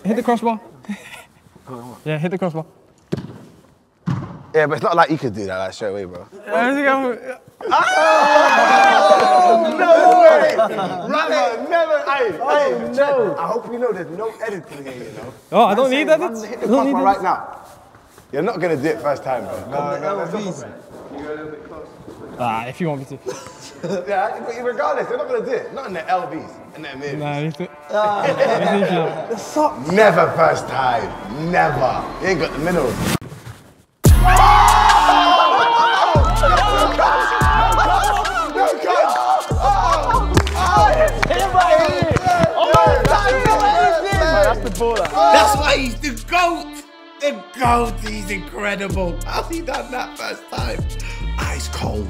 Hit the crossbar. Yeah, hit the crossbar. Yeah, but it's not like you could do that like, straight away, bro. Oh, no way! Never. Hey, no. I hope you know there's no editing here, you know. Oh, I don't need that. Hit the crossbar right now. You're not gonna do it first time, bro. No, that's not. You go a little bit closer. If you want me to. Yeah, but regardless, they're not gonna do it. Not in the LVs, in the Amirs. Nah, you do. Never first time. Never. You ain't got the minerals. That's why he's the GOAT! The GOAT, he's incredible. How's he done that first time? Ice cold.